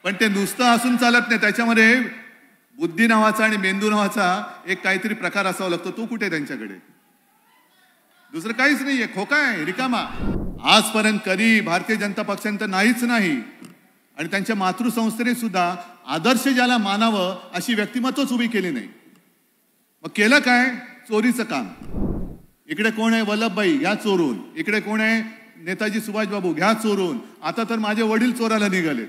पण ते नुसतं असून चालत नाही, त्याच्यामध्ये बुद्धी नावाचा आणि मेंदू नावाचा एक काहीतरी प्रकार असावा लागतो. तो कुठे त्यांच्याकडे? दुसरं काहीच नाहीये, खोका आहे, रिकामा. आजपर्यंत कधी भारतीय जनता पक्षाने तर नाहीच नाही, आणि त्यांच्या मातृसंस्थेने सुद्धा आदर्श ज्याला मानावं अशी व्यक्तिमत्वच उभी केली नाही. मग केलं काय? चोरीचं काम. इकडे कोण आहे? वल्लभभाई, घ्या चोरून. इकडे कोण आहे? नेताजी सुभाषबाबू, घ्या चोरून. आता तर माझे वडील चोराला निघाले.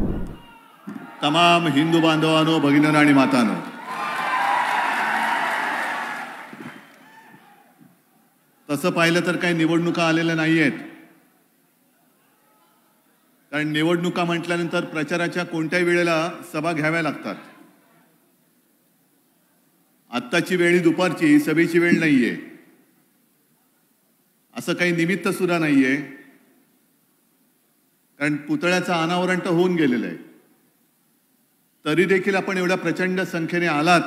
तमाम हिंदू बांधवांनो, भगिनींनो आणि मातांनो, तसं पाहिलं तर काही निवडणुका आलेल्या नाहीयेत. कारण निवडणुका म्हटल्यानंतर प्रचाराच्या कोणत्याही वेळेला सभा घ्याव्या लागतात. आत्ताची वेळ दुपारची, सभेची वेळ नाहीये. असं काही निमित्त सुद्धा नाहीये, कारण पुतळ्याचं अनावरण तर होऊन गेलेलं आहे. तरी देखील आपण एवढ्या प्रचंड संख्येने आलात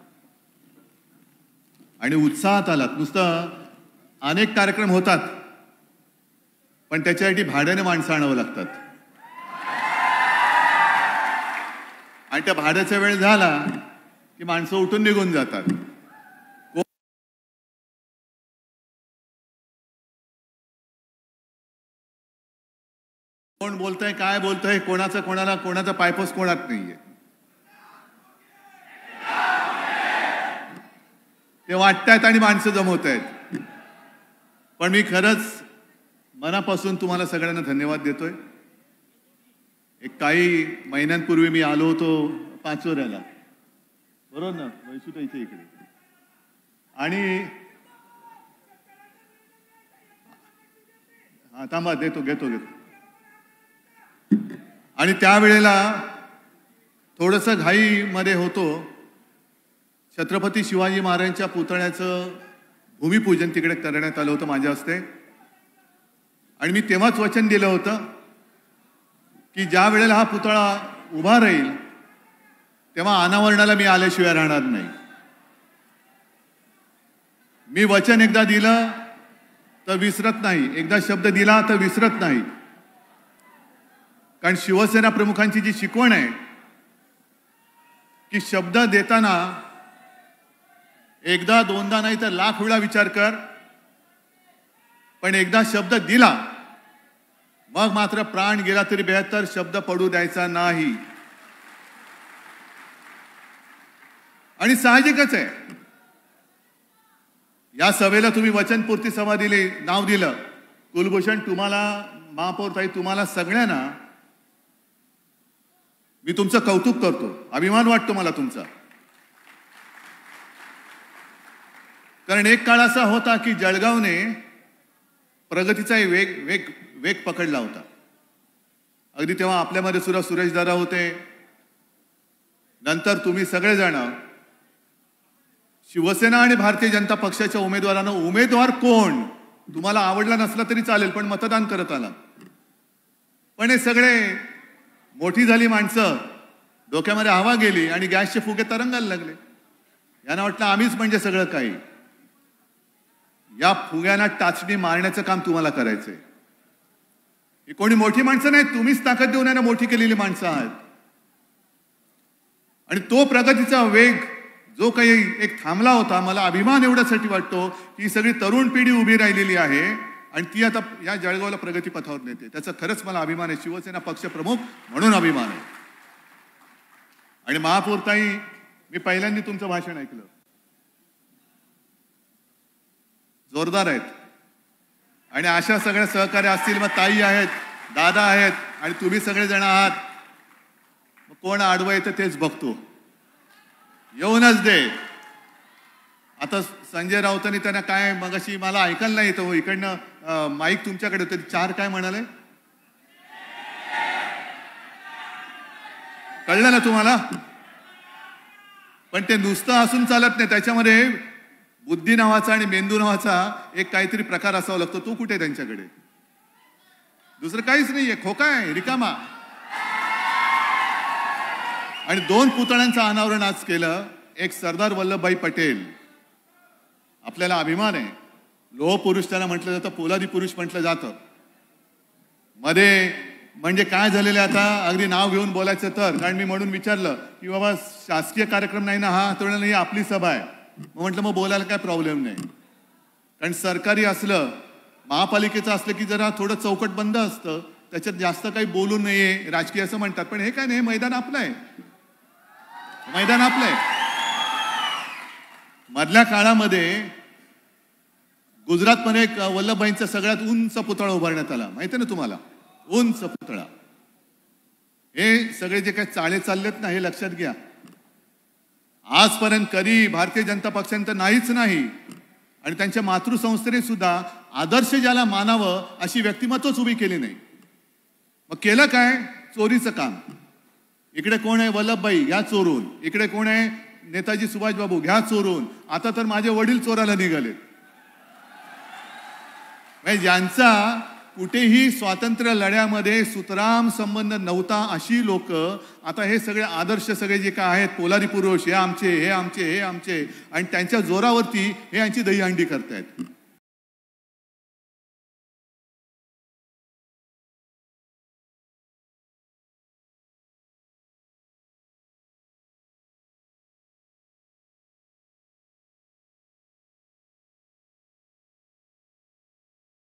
आणि उत्साहात आलात. नुसतं अनेक कार्यक्रम होतात, पण त्याच्यासाठी भाड्याने माणसं आणावं लागतात. आणि त्या भाड्याचा वेळ झाला की माणसं उठून निघून जातात. कोण बोलतंय, काय बोलतंय, कोणाचं कोणाला, कोणाचा पायपोस कोणात नाहीये. ते वाटतायत आणि माणसं जमवत आहेत. पण मी खरंच मनापासून तुम्हाला सगळ्यांना धन्यवाद देतोय. एक काही महिन्यांपूर्वी मी आलो होतो पाचोऱ्याला, बरोबर ना, वैसुताईच्या इकडे. आणि थांबा, घेतो. आणि त्यावेळेला थोडंसं घाईमध्ये होतो. छत्रपती शिवाजी महाराजांच्या पुतळ्याचं भूमिपूजन तिकडे करण्यात आलं होतं माझ्या हस्ते. आणि मी तेव्हाच वचन दिलं होतं की ज्या वेळेला हा पुतळा उभा राहील तेव्हा अनावरणाला मी आल्याशिवाय राहणार नाही. मी वचन एकदा दिलं तर विसरत नाही, एकदा शब्द दिला तर विसरत नाही. कारण शिवसेना प्रमुखांची जी शिकवण आहे की शब्द देताना एकदा दोनदा नाही तर लाख वेळा विचार कर, पण एकदा शब्द दिला मग मात्र प्राण गेला तरी 72 शब्द पडू द्यायचा नाही. आणि साहजिकच आहे, या सभेला तुम्ही वचनपूर्ती सभा दिली, नाव दिलं. कुलभूषण, तुम्हाला, महापौर ताई, तुम्हाला सगळ्यांना मी तुमचं कौतुक करतो, अभिमान वाटतो मला तुमचा. कारण एक काळ असा होता की जळगावने प्रगतीचा वेग पकडला होता. अगदी तेव्हा आपल्यामध्ये सुद्धा सुरेश दादा होते. नंतर तुम्ही सगळेजण शिवसेना आणि भारतीय जनता पक्षाच्या उमेदवारांना, उमेदवार कोण तुम्हाला आवडला नसला तरी चालेल पण मतदान करत आला. पण हे सगळे मोठी झाली माणसं, डोक्यामध्ये हवा गेली आणि गॅसचे फुगे तरंगायला लागले. यांना वाटलं आम्हीच म्हणजे सगळं काही. या फुग्यांना टाचणी मारण्याचं काम तुम्हाला करायचंय. ही कोणी मोठी माणसं नाही, तुम्हीच ताकद देऊन यांना मोठी केलेली माणसं आहात. आणि तो प्रगतीचा वेग जो काही एक थांबला होता, मला अभिमान एवढ्यासाठी वाटतो की ही सगळी तरुण पिढी उभी राहिलेली आहे आणि ती आता या जळगावला प्रगती पथावर नेते. त्याचा खरंच मला अभिमान आहे, शिवसेना पक्ष प्रमुख म्हणून अभिमान आहे. आणि महापौर ताई, मी पहिल्यांदा तुमचं भाषण ऐकलं, जोरदार आहेत. आणि अशा सगळ्या सहकार्य असतील, मग ताई आहेत, दादा आहेत आणि तुम्ही सगळेजण आहात. मग कोण आडवं येतं तेच बघतो, येऊनच दे. आता संजय राऊतांनी त्यांना काय मगाशी मला ऐकायला नाही येतं, इकडनं माईक तुमच्याकडे होते, 4 काय म्हणाले कळलं ना तुम्हाला? पण ते नुसतं असून चालत नाही, त्याच्यामध्ये बुद्धी नावाचा आणि मेंदू नावाचा एक काहीतरी प्रकार असावा लागतो. तो कुठे त्यांच्याकडे? दुसरं काहीच नाहीये, खोका आहे, रिकामा. आणि 2 पुतळ्यांचं अनावरण आज केलं. एक सरदार वल्लभभाई पटेल, आपल्याला अभिमान आहे, लोह पुरुष त्याला म्हटलं जातं, पोलादी पुरुष म्हटलं जातं. मध्ये म्हणजे काय झालेलं आता अगदी नाव घेऊन बोलायचं तर, कारण मी म्हणून विचारलं की बाबा शासकीय कार्यक्रम नाही ना हा, तर नाही आपली सभा आहे. म्हटलं मग बोलायला काय प्रॉब्लेम नाही, कारण सरकारी असलं महापालिकेचं असलं की जरा थोडं चौकट बंद असतं, त्याच्यात जास्त काही बोलू नये राजकीय असं म्हणतात. पण हे काय नाही, मैदान आपलं आहे, मैदान आपलं आहे. मधल्या काळामध्ये गुजरातमध्ये एक वल्लभभाईंचा सगळ्यात उंच पुतळा उभारण्यात आला, माहिती आहे ना तुम्हाला, उंच पुतळा. हे सगळे जे काही चाळे चाललेत ना हे लक्षात घ्या. आजपर्यंत कधी भारतीय जनता पक्षाने तर नाहीच नाही, आणि त्यांच्या मातृसंस्थेने सुद्धा आदर्श ज्याला मानावं अशी व्यक्तिमत्वच उभी केली नाही. मग केलं काय, चोरीचं काम. इकडे कोण आहे, वल्लभभाई घ्या चोरून. इकडे कोण आहे, नेताजी सुभाषबाबू घ्या चोरून. आता तर माझे वडील चोराला निघाले. ज्यांचा कुठेही स्वातंत्र्य लढ्यामध्ये सुतराम संबंध नव्हता अशी लोक आता हे सगळे आदर्श सगळे जे काय आहेत, पोलारी पुरुष, हे आमचे, हे आमचे, हे आमचे, आणि त्यांच्या जोरावरती हे यांची दहीहंडी करतायत.